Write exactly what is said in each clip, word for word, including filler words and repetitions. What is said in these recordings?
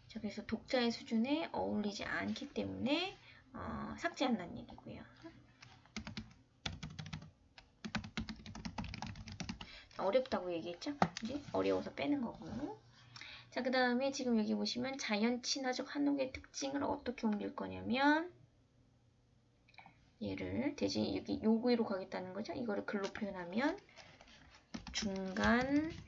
자, 그래서 독자의 수준에 어울리지 않기 때문에 어, 삭제한다는 얘기고요. 어렵다고 얘기했죠? 이제 어려워서 빼는 거고. 자, 그 다음에 지금 여기 보시면 자연 친화적 한옥의 특징을 어떻게 옮길 거냐면 얘를 대신 여기 요구로 가겠다는 거죠. 이거를 글로 표현하면 중간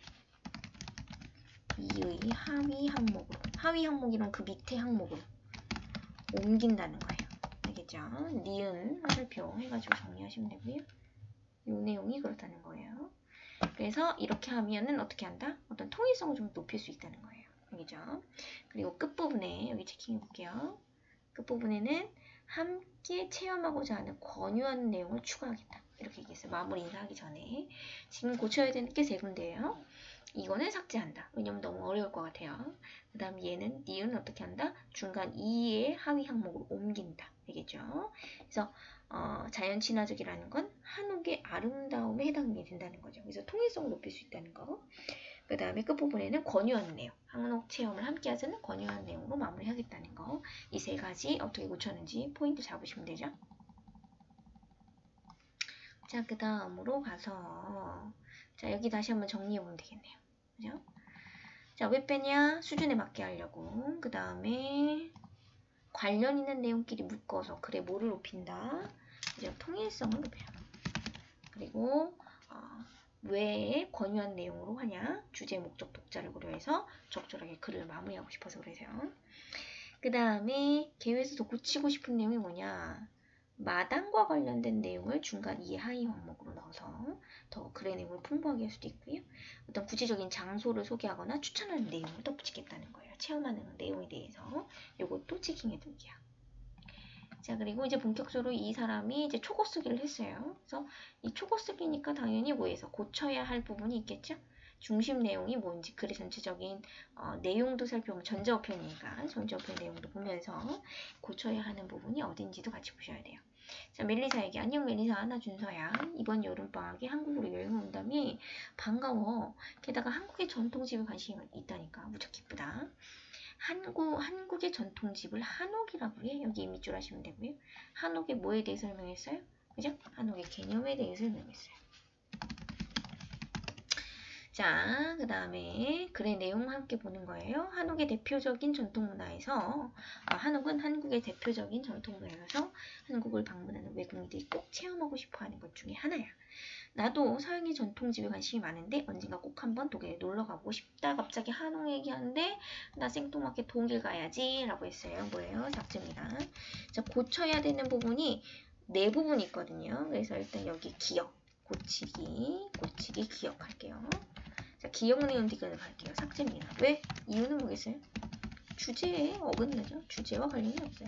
이의 하위 항목으로, 하위 항목이란 그 밑에 항목으로 옮긴다는 거예요. 알겠죠? 니은 화살표 해가지고 정리하시면 되고요. 이 내용이 그렇다는 거예요. 그래서 이렇게 하면은 어떻게 한다? 어떤 통일성을 좀 높일 수 있다는 거예요. 알겠죠? 그리고 끝부분에 여기 체킹해 볼게요. 끝부분에는 함께 체험하고자 하는 권유하는 내용을 추가하겠다. 이렇게 얘기했어요. 마무리 인사하기 전에. 지금 고쳐야 되는 게 세 군데예요. 이거는 삭제한다. 왜냐면 너무 어려울 것 같아요. 그 다음 얘는 니은 어떻게 한다? 중간 이의 하위 항목으로 옮긴다. 알겠죠? 그래서 어, 자연 친화적이라는 건 한옥의 아름다움에 해당이 된다는 거죠. 그래서 통일성을 높일 수 있다는 거. 그 다음에 끝부분에는 권유하는 내용, 한옥 체험을 함께 하자는 권유하는 내용으로 마무리하겠다는 거. 이 세 가지 어떻게 고쳤는지 포인트 잡으시면 되죠. 자, 그 다음으로 가서 자, 여기 다시 한번 정리해보면 되겠네요. 그죠? 자, 왜 빼냐? 수준에 맞게 하려고. 그 다음에 관련 있는 내용끼리 묶어서 글의 뭐를 높인다? 이제 통일성을 높여요. 그리고 어, 왜 권유한 내용으로 하냐? 주제, 목적, 독자를 고려해서 적절하게 글을 마무리하고 싶어서 그래서요. 그 다음에 계획에서 더 고치고 싶은 내용이 뭐냐? 마당과 관련된 내용을 중간 이해 하위 항목으로 넣어서 더 글의 내용을 풍부하게 할 수도 있고요. 어떤 구체적인 장소를 소개하거나 추천하는 내용을 덧붙이겠다는 거예요. 체험하는 내용에 대해서 요것도 체킹해 둘게요. 자, 그리고 이제 본격적으로 이 사람이 이제 초고 쓰기를 했어요. 그래서 이 초고 쓰기니까 당연히 뭐에서 고쳐야 할 부분이 있겠죠? 중심 내용이 뭔지 글의 전체적인 어, 내용도 살펴보면 전자우편이니까 전자우편 내용도 보면서 고쳐야 하는 부분이 어딘지도 같이 보셔야 돼요. 자, 멜리사에게 안녕 멜리사, 나 준서야. 이번 여름방학에 한국으로 여행 온다며 반가워. 게다가 한국의 전통집에 관심이 있다니까 무척 기쁘다. 한국, 한국의 전통집을 한옥이라고 해. 여기 밑줄 하시면 되고요. 한옥의 뭐에 대해 설명했어요? 그죠? 한옥의 개념에 대해 설명했어요. 자, 그 다음에 글의 내용 함께 보는 거예요. 한옥의 대표적인 전통문화에서 아, 한옥은 한국의 대표적인 전통문화여서 한국을 방문하는 외국인들이 꼭 체험하고 싶어하는 것 중에 하나야. 나도 서양의 전통집에 관심이 많은데 언젠가 꼭 한번 독일에 놀러 가보고 싶다. 갑자기 한옥 얘기하는데 나 생뚱맞게 독일 가야지 라고 했어요. 뭐예요? 삭제입니다. 자, 고쳐야 되는 부분이 네 부분이 있거든요. 그래서 일단 여기 기억, 고치기, 고치기, 기억할게요. 자, 기억 내용 디귿을 갈게요. 삭제입니다. 왜? 이유는 뭐겠어요? 주제에 어긋나죠. 주제와 관련이 없어요.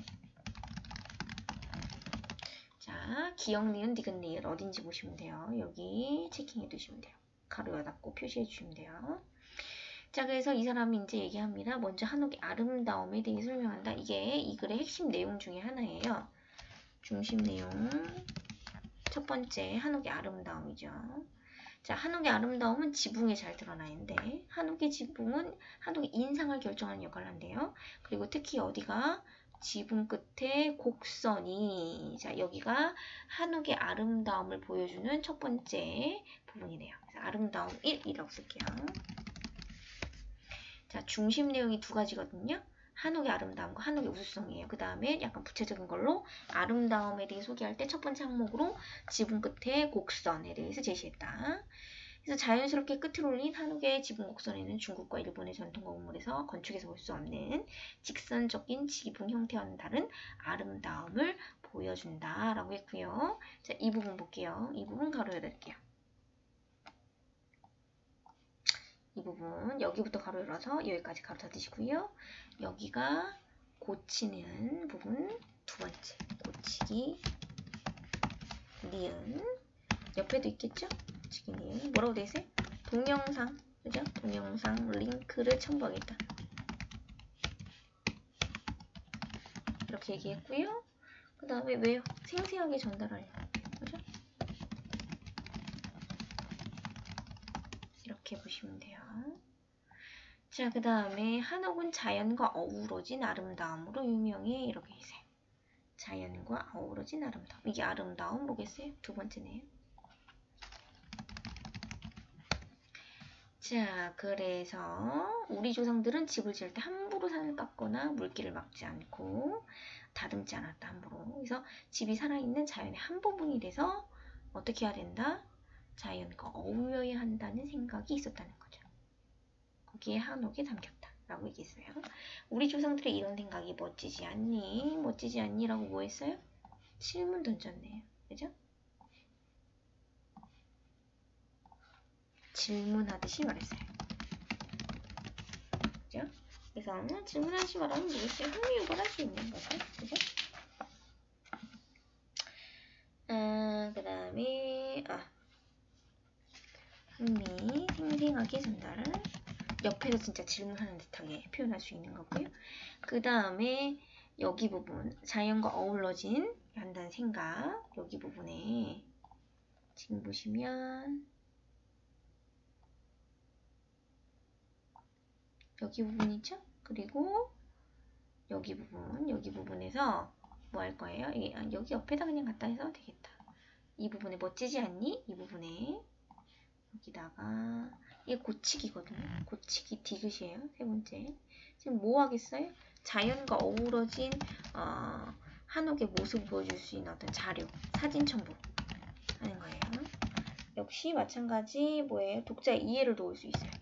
자, 기억 니은 디귿 니을 어딘지 보시면 돼요. 여기 체킹해 두시면 돼요. 가로 닫고 표시해 주시면 돼요. 자, 그래서 이 사람이 이제 얘기합니다. 먼저 한옥의 아름다움에 대해 설명한다. 이게 이 글의 핵심 내용 중에 하나예요. 중심 내용 첫 번째 한옥의 아름다움이죠. 자, 한옥의 아름다움은 지붕에 잘 드러나 있는데 한옥의 지붕은 한옥의 인상을 결정하는 역할을 한대요. 그리고 특히 어디가 지붕 끝에 곡선이 자 여기가 한옥의 아름다움을 보여주는 첫 번째 부분이네요. 그래서 아름다움 일이라고 쓸게요. 자, 중심 내용이 두 가지거든요. 한옥의 아름다움과 한옥의 우수성이에요. 그 다음에 약간 구체적인 걸로 아름다움에 대해 소개할 때 첫 번째 항목으로 지붕 끝에 곡선에 대해서 제시했다. 그래서 자연스럽게 끝을 올린 한옥의 지붕 곡선에는 중국과 일본의 전통 건물에서 건축에서 볼 수 없는 직선적인 지붕 형태와는 다른 아름다움을 보여준다 라고 했고요. 자, 이 부분 볼게요. 이 부분 가로 열을게요. 이 부분 여기부터 가로 열어서 여기까지 가로 닫으시고요. 여기가 고치는 부분 두 번째 고치기 니은 옆에도 있겠죠? 고치기 니은 뭐라고 돼 있어요? 동영상 그죠? 동영상 링크를 첨부하겠다. 이렇게 얘기했고요. 그 다음에 왜요? 생생하게 전달하려고 그죠? 이렇게 보시면 돼요. 자, 그 다음에 한옥은 자연과 어우러진 아름다움으로 유명해. 이렇게 있어요. 자연과 어우러진 아름다움. 이게 아름다움 뭐겠어요? 두 번째네요. 자, 그래서 우리 조상들은 집을 지을 때 함부로 산을 깎거나 물길을 막지 않고 다듬지 않았다, 함부로. 그래서 집이 살아있는 자연의 한 부분이 돼서 어떻게 해야 된다? 자연과 어울려야 한다는 생각이 있었다는 거죠. 거기에 한옥에 담겼다 라고 얘기했어요. 우리 조상들의 이런 생각이 멋지지 않니? 멋지지 않니? 라고 뭐 했어요? 질문 던졌네요. 그죠? 질문하듯이 말했어요. 그죠? 그래서 질문하듯이 말하면 뭐겠어요? 흥미유발할 수 있는 거죠. 그죠? 아, 그 다음에 아 흥미 생생하게 전달. 옆에서 진짜 질문하는 듯하게 표현할 수 있는 거고요. 그 다음에 여기 부분 자연과 어우러진 한다는 생각. 여기 부분에 지금 보시면 여기 부분 있죠? 그리고 여기 부분, 여기 부분에서 뭐 할 거예요? 여기 옆에다 그냥 갖다 해서 되겠다. 이 부분에 멋지지 않니? 이 부분에 여기다가 이게 고치기거든요. 고치기 디귿이에요. 세 번째. 지금 뭐 하겠어요? 자연과 어우러진 어, 한옥의 모습을 보여줄 수 있는 어떤 자료, 사진 첨부 하는 거예요. 역시 마찬가지 뭐예요? 독자의 이해를 도울 수 있어요.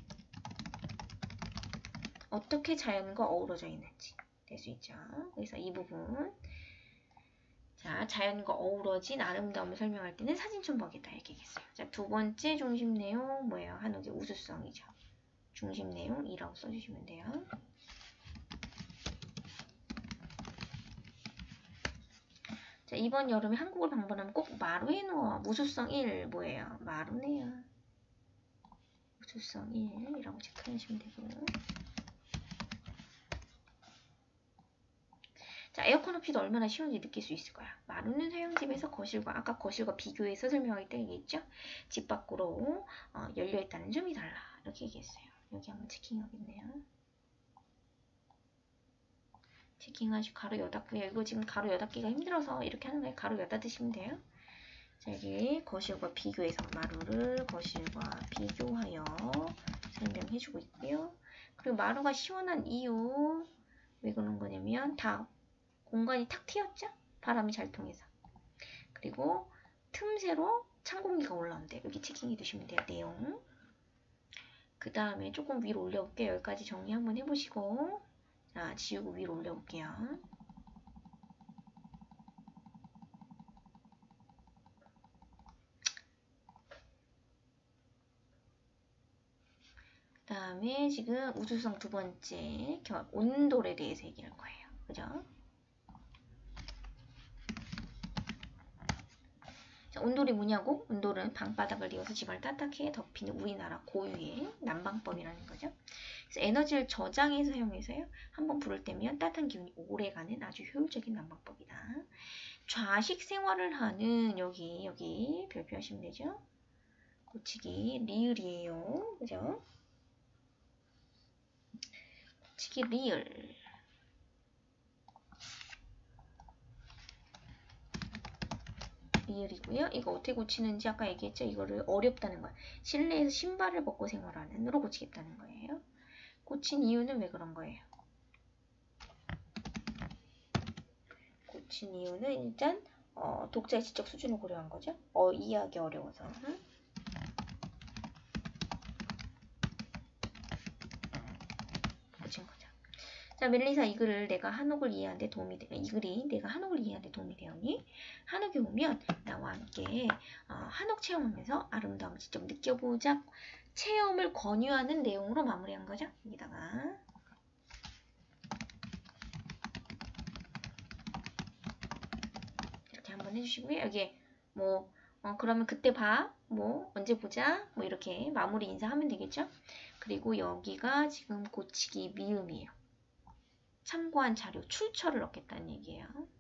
어떻게 자연과 어우러져 있는지 될 수 있죠. 그래서 이 부분 자, 자연과 어우러진 아름다움을 설명할 때는 사진 첨부하겠다 이렇게 얘기했어요. 자, 두 번째 중심 내용 뭐예요? 한옥의 우수성이죠. 중심 내용 이라고 써주시면 돼요. 자, 이번 여름에 한국을 방문하면 꼭 마루에 누워. 우수성 일 뭐예요? 마루네요. 우수성 일이라고 체크하시면 되고요. 자, 에어컨 없이도 얼마나 시원한지 느낄 수 있을 거야. 마루는 서양집에서 거실과 아까 거실과 비교해서 설명할 때 얘기했죠. 집 밖으로 어, 열려있다는 점이 달라. 이렇게 얘기했어요. 여기 한번 체킹하겠네요. 체킹하시고 가로 여닫고요. 이거 지금 가로 여닫기가 힘들어서 이렇게 하는 거예요. 가로 여닫 드시면 돼요. 자, 여기 거실과 비교해서 마루를 거실과 비교하여 설명해주고 있고요. 그리고 마루가 시원한 이유 왜 그런 거냐면 다 공간이 탁 트였죠? 바람이 잘 통해서. 그리고 틈새로 찬 공기가 올라온대. 여기 체킹해 두시면 돼요. 내용. 그 다음에 조금 위로 올려볼게요. 여기까지 정리 한번 해보시고 자, 지우고 위로 올려볼게요. 그 다음에 지금 우수성 두 번째 온도에 대해서 얘기할 거예요. 그죠? 자, 온돌이 뭐냐고? 온돌은 방바닥을 이어서 집안을 따뜻하게 덮이는 우리나라 고유의 난방법이라는 거죠. 그래서 에너지를 저장해서 사용해서요. 한번 불을 때면 따뜻한 기운이 오래가는 아주 효율적인 난방법이다. 좌식 생활을 하는 여기 여기 별표하시면 되죠. 고치기 리을이에요. 그죠? 고치기 리을. 리을이고요. 이거 어떻게 고치는지 아까 얘기했죠. 이거를 어렵다는 거야. 실내에서 신발을 벗고 생활하는으로 고치겠다는 거예요. 고친 이유는 왜 그런 거예요? 고친 이유는 일단 어, 독자의 지적 수준을 고려한 거죠. 어, 이해하기 어려워서. 응? 고친 거죠. 자, 멜리사 이 글을 내가 한옥을 이해하는데 도움이 되, 이 글이 내가 한옥을 이해하는데 도움이 되었니? 한옥에 오면 나와 함께 어, 한옥 체험하면서 아름다움을 직접 느껴보자. 체험을 권유하는 내용으로 마무리한 거죠. 여기다가 이렇게 한번 해주시고요. 여기에 뭐 어, 그러면 그때 봐. 뭐 언제 보자. 뭐 이렇게 마무리 인사하면 되겠죠. 그리고 여기가 지금 고치기 미음이에요. 참고한 자료 출처를 얻겠다는 얘기예요.